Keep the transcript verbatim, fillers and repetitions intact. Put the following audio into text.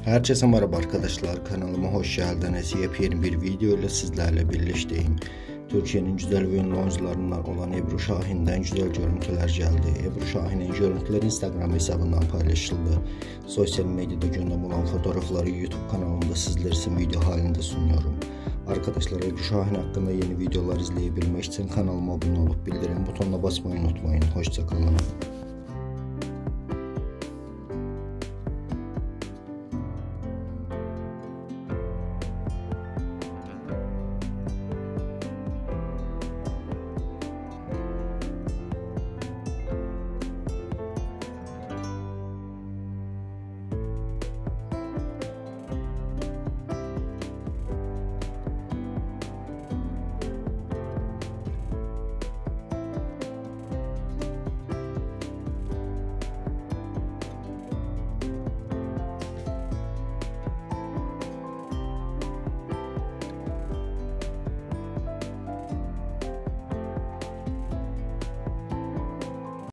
Herkese merhaba arkadaşlar, kanalıma hoş geldiniz. Yepyeni bir video ile sizlerle birlikteyim. Türkiye'nin güzel ve ünlü oyuncularından olan Ebru Şahin'den güzel görüntüler geldi. Ebru Şahin'in görüntüleri Instagram hesabından paylaşıldı. Sosyal medyada gündem olan fotoğrafları YouTube kanalımda sizler için video halinde sunuyorum. Arkadaşlar, Ebru Şahin hakkında yeni videolar izleyebilmek için kanalıma abone olup bildirim butonuna basmayı unutmayın. Hoşça kalın.